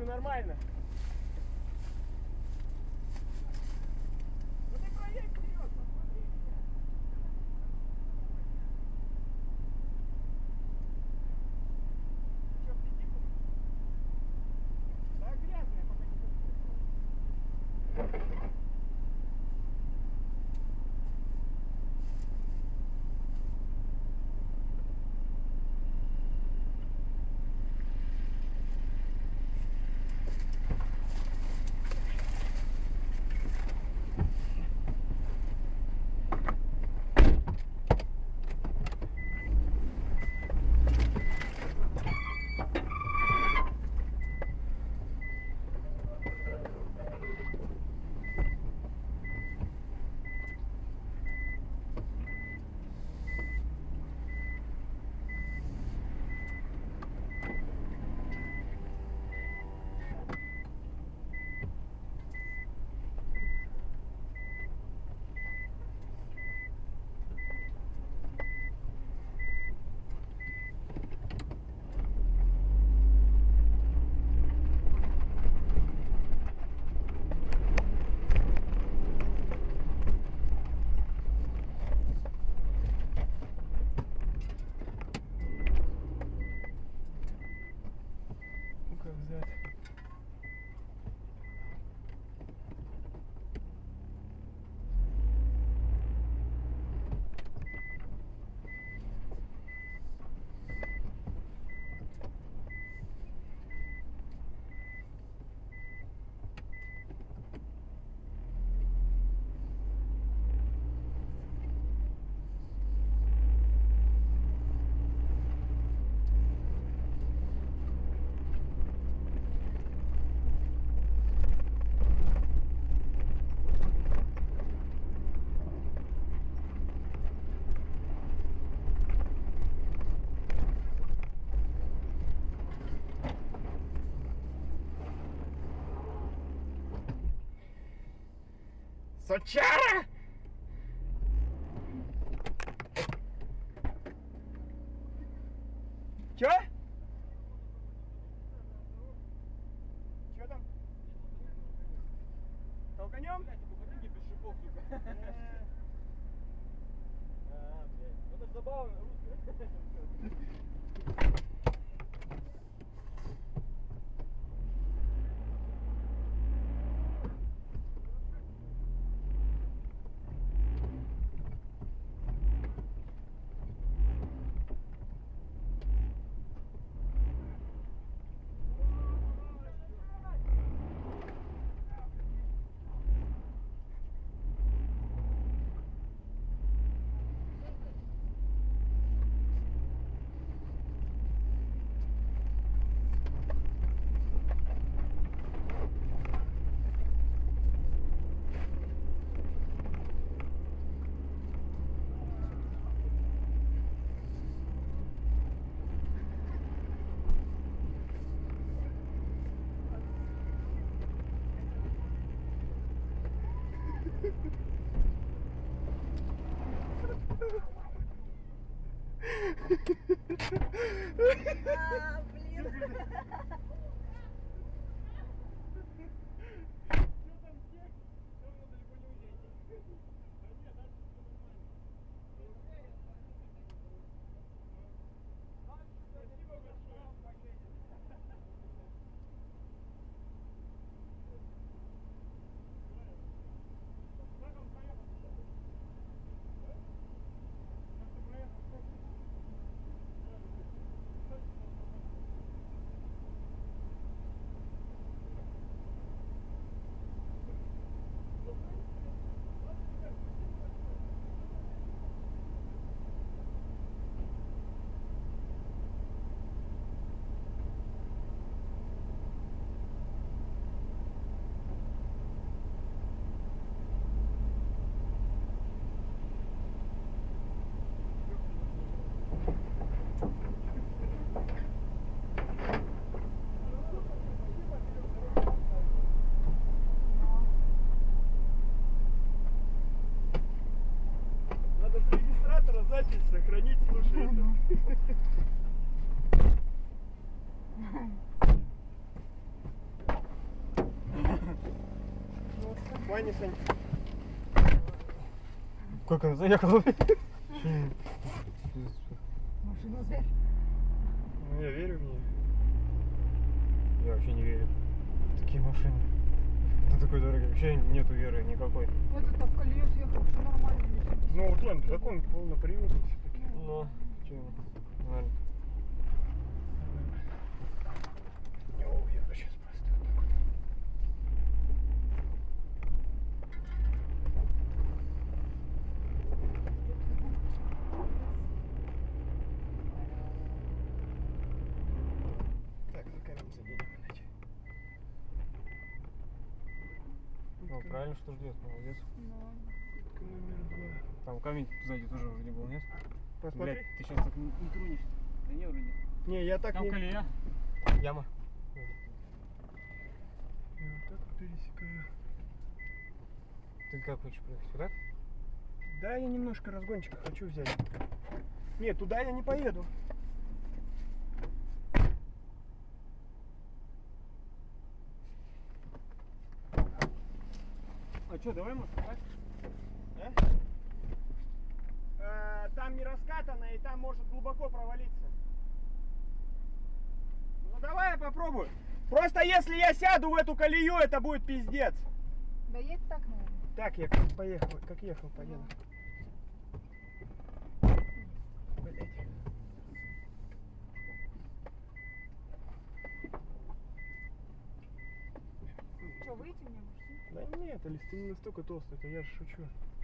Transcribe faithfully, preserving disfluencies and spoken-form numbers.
нормально. Ну ты проедь вперед, посмотри меня. Что, прикипнул? Да грязная, пока не подходит. Взять. Сучара! Чё? Чё там? Толканем? Блядь, без шипов, сука. А, блядь. Ну это забавно, русское. А, блин. запись сохранить, слушай это. внимание, Сань. Как она заехала? Машина зверь. Ну, я верю в нее. Я вообще не верю в такие машины. На такой дороге вообще нету веры никакой. Вот это в колею съехал, все нормально. Ну, вот он, закон полноприводный все-таки. Но, чего? Наверное. О, я сейчас просто вот так вот. Так, за камень заденем иначе. Ну, правильно, что ждет, молодец. Попытка номер два. Там камень сзади тоже вроде был, нет? Посмотри. Блядь, ты сейчас так не, не тронешь. Да не, вроде. Не, я так Там не... колея. Яма. Я вот так пересекаю. Ты как хочешь проехать? Вот так? Да, я немножко разгончика хочу взять. Нет, туда я не поеду. А что, давай может так? А? Э, там не раскатано, и там может глубоко провалиться. Ну давай я попробую. Просто если я сяду в эту колею, это будет пиздец. Да едь так, наверное. Так, я как поехал, как ехал, поеду. Блять. Что, выйти мне, может? Да нет, Алис, ты не настолько толстый, это я же шучу.